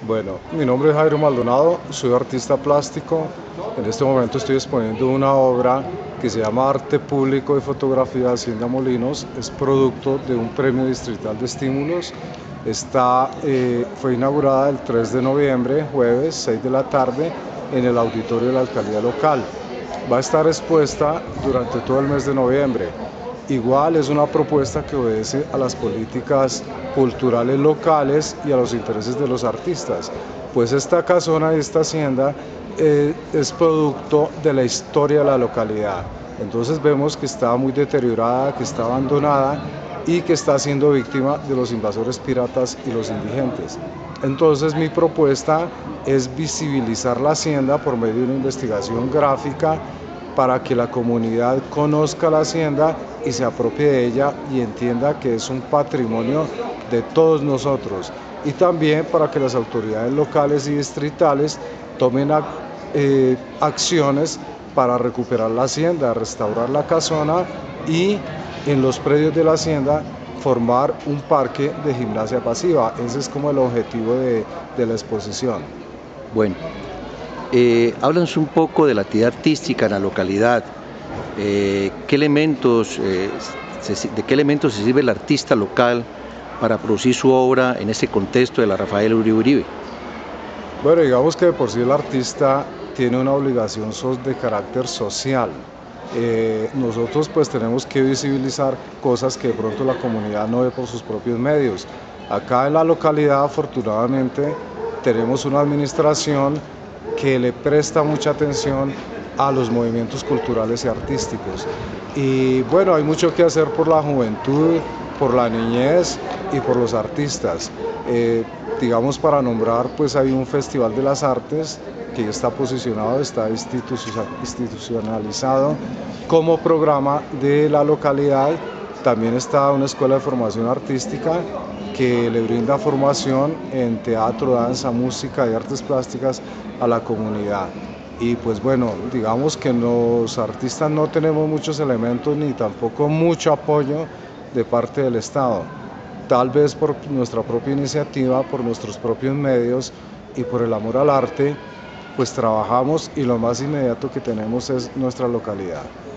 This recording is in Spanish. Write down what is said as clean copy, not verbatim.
Bueno, mi nombre es Jairo Maldonado, soy artista plástico. En este momento estoy exponiendo una obra que se llama Arte Público y Fotografía de Hacienda Molinos. Es producto de un premio distrital de estímulos. Fue inaugurada el 3 de noviembre, jueves, 6 de la tarde, en el auditorio de la alcaldía local. Va a estar expuesta durante todo el mes de noviembre. Igual es una propuesta que obedece a las políticas culturales locales y a los intereses de los artistas, pues esta casona y esta hacienda es producto de la historia de la localidad. Entonces vemos que está muy deteriorada, que está abandonada y que está siendo víctima de los invasores piratas y los indigentes. Entonces mi propuesta es visibilizar la hacienda por medio de una investigación gráfica para que la comunidad conozca la hacienda y se apropie de ella y entienda que es un patrimonio de todos nosotros, y también para que las autoridades locales y distritales tomen acciones para recuperar la hacienda, restaurar la casona y en los predios de la hacienda formar un parque de gimnasia pasiva. Ese es como el objetivo de la exposición. Bueno, háblanos un poco de la actividad artística en la localidad. ¿De qué elementos se sirve el artista local para producir su obra en ese contexto de la Rafael Uribe Uribe? Bueno, digamos que de por sí el artista tiene una obligación de carácter social. Nosotros pues tenemos que visibilizar cosas que de pronto la comunidad no ve por sus propios medios. Acá en la localidad, afortunadamente, tenemos una administración que le presta mucha atención a los movimientos culturales y artísticos. Y bueno, hay mucho que hacer por la juventud, por la niñez y por los artistas. Digamos, para nombrar, pues hay un Festival de las Artes que ya está posicionado, está institucionalizado como programa de la localidad. También está una escuela de formación artística que le brinda formación en teatro, danza, música y artes plásticas a la comunidad. Y pues bueno, digamos que los artistas no tenemos muchos elementos ni tampoco mucho apoyo de parte del Estado. Tal vez por nuestra propia iniciativa, por nuestros propios medios y por el amor al arte, pues trabajamos y lo más inmediato que tenemos es nuestra localidad.